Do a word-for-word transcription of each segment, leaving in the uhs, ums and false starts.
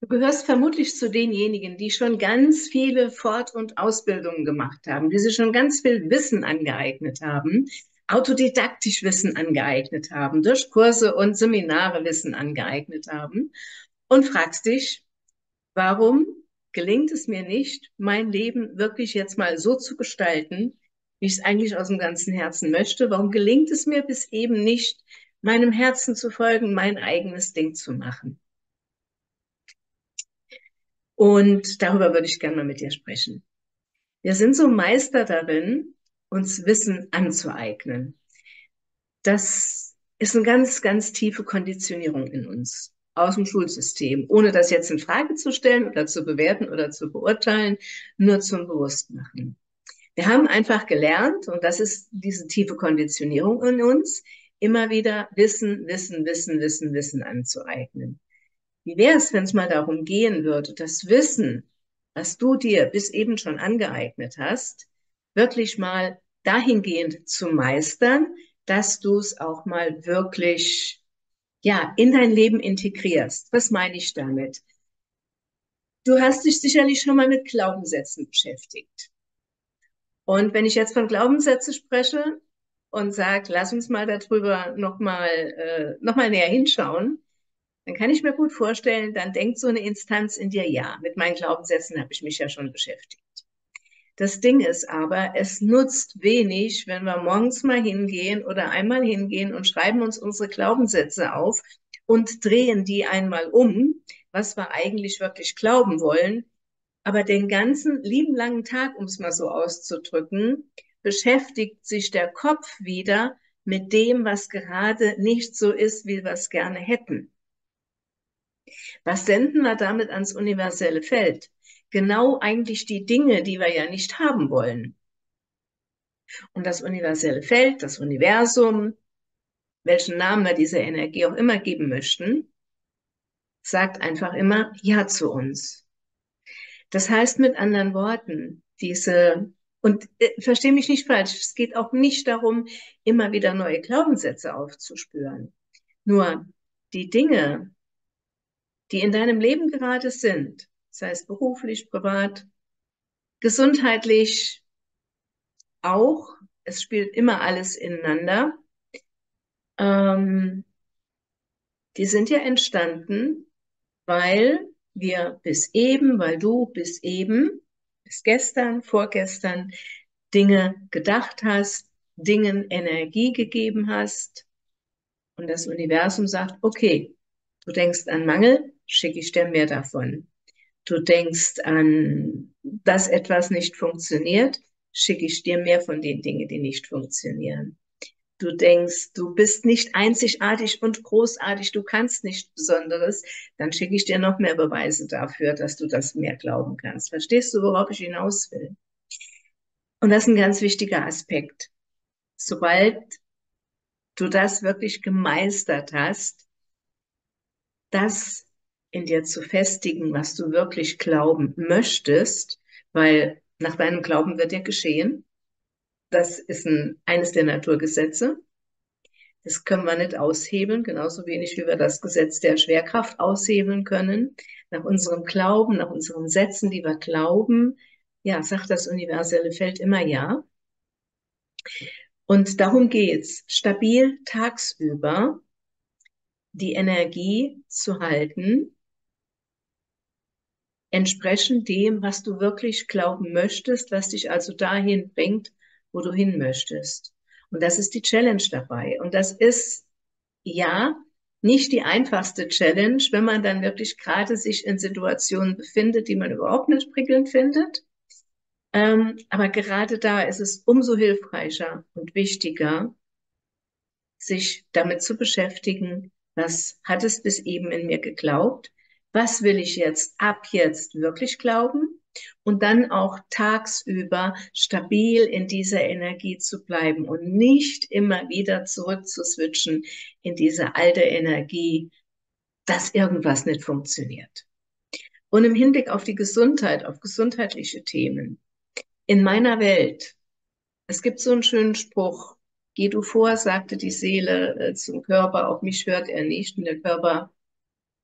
Du gehörst vermutlich zu denjenigen, die schon ganz viele Fort- und Ausbildungen gemacht haben, die sich schon ganz viel Wissen angeeignet haben, autodidaktisch Wissen angeeignet haben, durch Kurse und Seminare Wissen angeeignet haben und fragst dich, warum gelingt es mir nicht, mein Leben wirklich jetzt mal so zu gestalten, wie ich es eigentlich aus dem ganzen Herzen möchte? Warum gelingt es mir bis eben nicht, meinem Herzen zu folgen, mein eigenes Ding zu machen? Und darüber würde ich gerne mal mit dir sprechen. Wir sind so Meister darin, uns Wissen anzueignen. Das ist eine ganz, ganz tiefe Konditionierung in uns aus dem Schulsystem, ohne das jetzt in Frage zu stellen oder zu bewerten oder zu beurteilen, nur zum Bewusstmachen. Wir haben einfach gelernt, und das ist diese tiefe Konditionierung in uns, immer wieder Wissen, Wissen, Wissen, Wissen, Wissen anzueignen. Wie wäre es, wenn es mal darum gehen würde, das Wissen, was du dir bis eben schon angeeignet hast, wirklich mal dahingehend zu meistern, dass du es auch mal wirklich, ja, in dein Leben integrierst. Was meine ich damit? Du hast dich sicherlich schon mal mit Glaubenssätzen beschäftigt. Und wenn ich jetzt von Glaubenssätzen spreche und sage, lass uns mal darüber nochmal äh, noch mal näher hinschauen, dann kann ich mir gut vorstellen, dann denkt so eine Instanz in dir, ja, mit meinen Glaubenssätzen habe ich mich ja schon beschäftigt. Das Ding ist aber, es nutzt wenig, wenn wir morgens mal hingehen oder einmal hingehen und schreiben uns unsere Glaubenssätze auf und drehen die einmal um, was wir eigentlich wirklich glauben wollen. Aber den ganzen lieben langen Tag, um es mal so auszudrücken, beschäftigt sich der Kopf wieder mit dem, was gerade nicht so ist, wie wir es gerne hätten. Was senden wir damit ans universelle Feld? Genau eigentlich die Dinge, die wir ja nicht haben wollen. Und das universelle Feld, das Universum, welchen Namen wir dieser Energie auch immer geben möchten, sagt einfach immer Ja zu uns. Das heißt mit anderen Worten, diese, und äh, verstehe mich nicht falsch, es geht auch nicht darum, immer wieder neue Glaubenssätze aufzuspüren. Nur die Dinge, die in deinem Leben gerade sind, sei es beruflich, privat, gesundheitlich auch, es spielt immer alles ineinander, ähm, die sind ja entstanden, weil wir bis eben, weil du bis eben, bis gestern, vorgestern Dinge gedacht hast, Dingen Energie gegeben hast und das Universum sagt, okay, du denkst an Mangel, schicke ich dir mehr davon. Du denkst an, dass etwas nicht funktioniert, schicke ich dir mehr von den Dingen, die nicht funktionieren. Du denkst, du bist nicht einzigartig und großartig, du kannst nichts Besonderes, dann schicke ich dir noch mehr Beweise dafür, dass du das mehr glauben kannst. Verstehst du, worauf ich hinaus will? Und das ist ein ganz wichtiger Aspekt. Sobald du das wirklich gemeistert hast, das in dir zu festigen, was du wirklich glauben möchtest, weil nach deinem Glauben wird dir geschehen. Das ist ein, eines der Naturgesetze. Das können wir nicht aushebeln, genauso wenig wie wir das Gesetz der Schwerkraft aushebeln können. Nach unserem Glauben, nach unseren Sätzen, die wir glauben, ja, sagt das universelle Feld immer ja. Und darum geht's, stabil tagsüber die Energie zu halten, entsprechend dem, was du wirklich glauben möchtest, was dich also dahin bringt, wo du hin möchtest. Und das ist die Challenge dabei. Und das ist, ja, nicht die einfachste Challenge, wenn man dann wirklich gerade sich in Situationen befindet, die man überhaupt nicht prickelnd findet. Ähm, aber gerade da ist es umso hilfreicher und wichtiger, sich damit zu beschäftigen, was hat es bis eben in mir geglaubt, was will ich jetzt ab jetzt wirklich glauben und dann auch tagsüber stabil in dieser Energie zu bleiben und nicht immer wieder zurück zu switchen in diese alte Energie, dass irgendwas nicht funktioniert. Und im Hinblick auf die Gesundheit, auf gesundheitliche Themen, in meiner Welt, es gibt so einen schönen Spruch, geh du vor, sagte die Seele äh, zum Körper, auf mich hört er nicht. Und der Körper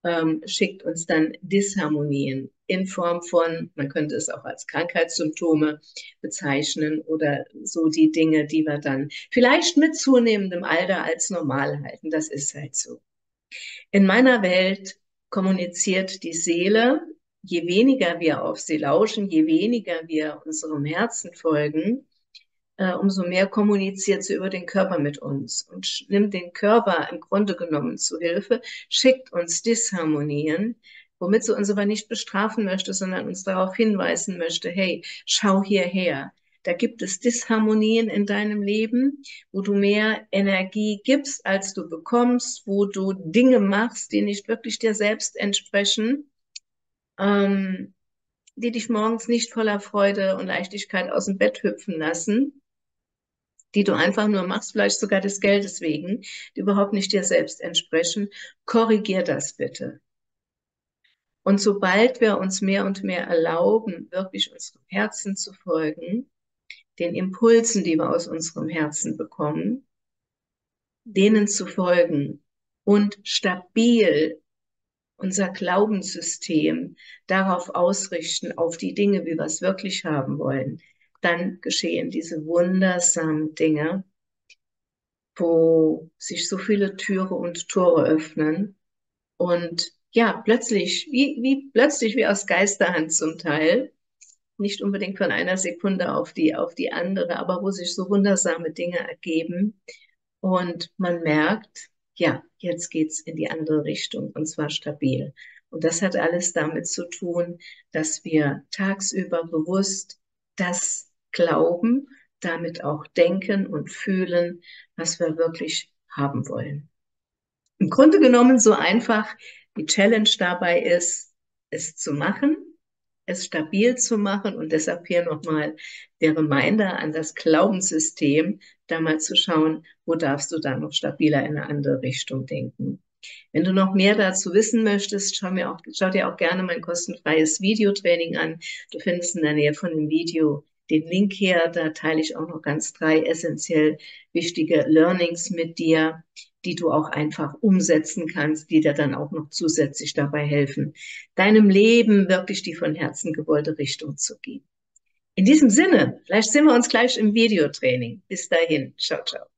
ähm, schickt uns dann Disharmonien in Form von, man könnte es auch als Krankheitssymptome bezeichnen oder so die Dinge, die wir dann vielleicht mit zunehmendem Alter als normal halten. Das ist halt so. In meiner Welt kommuniziert die Seele, je weniger wir auf sie lauschen, je weniger wir unserem Herzen folgen, äh, umso mehr kommuniziert sie über den Körper mit uns und nimmt den Körper im Grunde genommen zu Hilfe, schickt uns Disharmonien, womit sie uns aber nicht bestrafen möchte, sondern uns darauf hinweisen möchte, hey, schau hierher. Da gibt es Disharmonien in deinem Leben, wo du mehr Energie gibst, als du bekommst, wo du Dinge machst, die nicht wirklich dir selbst entsprechen, ähm, die dich morgens nicht voller Freude und Leichtigkeit aus dem Bett hüpfen lassen, die du einfach nur machst, vielleicht sogar des Geldes wegen, die überhaupt nicht dir selbst entsprechen. Korrigier das bitte. Und sobald wir uns mehr und mehr erlauben, wirklich unserem Herzen zu folgen, den Impulsen, die wir aus unserem Herzen bekommen, denen zu folgen und stabil unser Glaubenssystem darauf ausrichten, auf die Dinge, wie wir es wirklich haben wollen, dann geschehen diese wundersamen Dinge, wo sich so viele Türe und Tore öffnen und ja, plötzlich, wie, wie plötzlich wie aus Geisterhand zum Teil, nicht unbedingt von einer Sekunde auf die, auf die andere, aber wo sich so wundersame Dinge ergeben und man merkt, ja, jetzt geht's in die andere Richtung und zwar stabil. Und das hat alles damit zu tun, dass wir tagsüber bewusst das glauben, damit auch denken und fühlen, was wir wirklich haben wollen. Im Grunde genommen so einfach, die Challenge dabei ist, es zu machen, es stabil zu machen und deshalb hier nochmal der Reminder an das Glaubenssystem, da mal zu schauen, wo darfst du dann noch stabiler in eine andere Richtung denken. Wenn du noch mehr dazu wissen möchtest, schau, mir auch, schau dir auch gerne mein kostenfreies Videotraining an. Du findest in der Nähe von dem Video den Link her. Da teile ich auch noch ganz drei essentiell wichtige Learnings mit dir, die du auch einfach umsetzen kannst, die dir dann auch noch zusätzlich dabei helfen, deinem Leben wirklich die von Herzen gewollte Richtung zu geben. In diesem Sinne, vielleicht sehen wir uns gleich im Videotraining. Bis dahin, ciao, ciao.